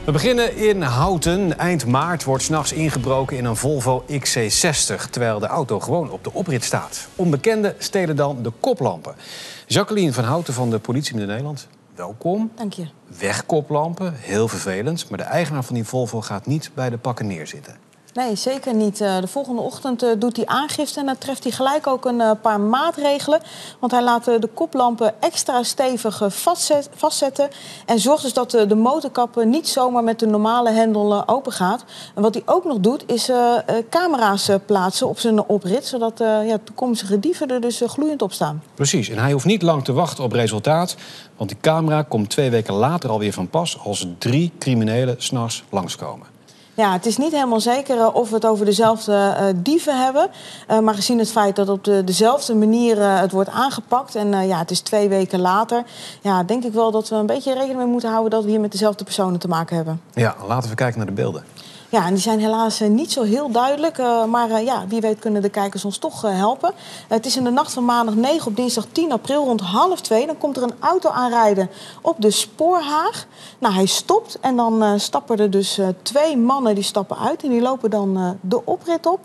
We beginnen in Houten. Eind maart wordt 's nachts ingebroken in een Volvo XC60... terwijl de auto gewoon op de oprit staat. Onbekenden stelen dan de koplampen. Jacqueline van Houten van de Politie Midden-Nederland, welkom. Dank je. Wegkoplampen, heel vervelend. Maar de eigenaar van die Volvo gaat niet bij de pakken neerzitten. Nee, zeker niet. De volgende ochtend doet hij aangifte en dan treft hij gelijk ook een paar maatregelen. Want hij laat de koplampen extra stevig vastzetten. En zorgt dus dat de motorkap niet zomaar met de normale hendel open gaat. En wat hij ook nog doet, is camera's plaatsen op zijn oprit. Zodat toekomstige dieven er dus gloeiend op staan. Precies, en hij hoeft niet lang te wachten op resultaat. Want die camera komt 2 weken later alweer van pas als 3 criminelen 's nachts langskomen. Ja, het is niet helemaal zeker of we het over dezelfde dieven hebben. Maar gezien het feit dat op dezelfde manier het wordt aangepakt... en het is 2 weken later... ja, denk ik wel dat we een beetje rekening mee moeten houden... dat we hier met dezelfde personen te maken hebben. Ja, laten we kijken naar de beelden. Ja, en die zijn helaas niet zo heel duidelijk. Maar wie weet kunnen de kijkers ons toch helpen. Het is in de nacht van maandag 9 op dinsdag 10 april rond 1:30. Dan komt er een auto aanrijden op de spoorhaag. Nou, hij stopt en dan stappen er dus 2 mannen die stappen uit. En die lopen dan de oprit op.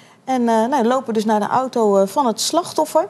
En lopen dus naar de auto van het slachtoffer.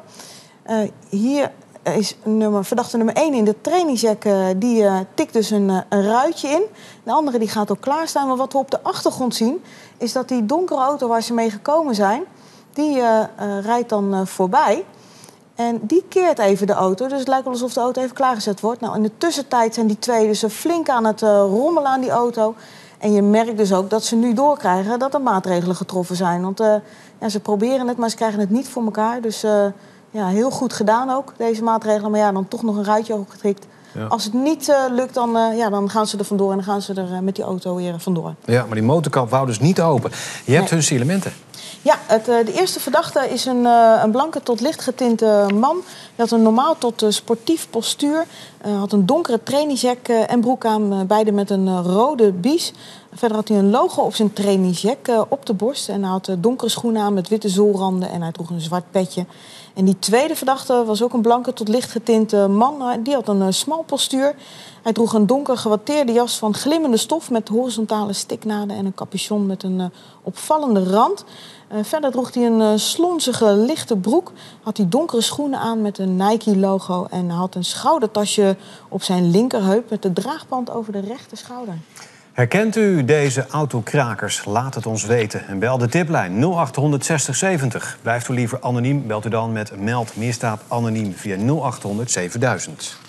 Hier is verdachte nummer 1 in de trainingsjack. Die tikt dus een ruitje in. De andere die gaat ook klaarstaan. Maar wat we op de achtergrond zien, is dat die donkere auto waar ze mee gekomen zijn, die rijdt dan voorbij. En die keert even de auto. Dus het lijkt wel alsof de auto even klaargezet wordt. Nou, in de tussentijd zijn die 2 dus flink aan het rommelen aan die auto. En je merkt dus ook dat ze nu doorkrijgen dat er maatregelen getroffen zijn. Want ze proberen het, maar ze krijgen het niet voor elkaar. Dus heel goed gedaan ook, deze maatregelen. Maar dan toch nog een ruitje opgetikt. Ja. Als het niet lukt, dan gaan ze er vandoor en dan gaan ze er met die auto weer vandoor. Ja, maar die motorkap wou dus niet open. Je hebt hun signalementen. Ja, de eerste verdachte is een blanke tot licht getinte man. Hij had een normaal tot sportief postuur. Had een donkere trainingsjack en broek aan, beide met een rode bies. Verder had hij een logo op zijn trainingsjack op de borst. En hij had donkere schoenen aan met witte zoolranden en hij droeg een zwart petje. En die tweede verdachte was ook een blanke tot licht getinte man. Die had een smal postuur. Hij droeg een donker gewatteerde jas van glimmende stof met horizontale stiknaden en een capuchon met een opvallende rand. Verder droeg hij een slonzige lichte broek. Had hij donkere schoenen aan met een Nike-logo. En hij had een schoudertasje op zijn linkerheup met de draagband over de rechter schouder. Herkent u deze autokrakers? Laat het ons weten. En bel de tiplijn 0800 60 70. Blijft u liever anoniem, belt u dan met meld misdaad anoniem via 0800 7000.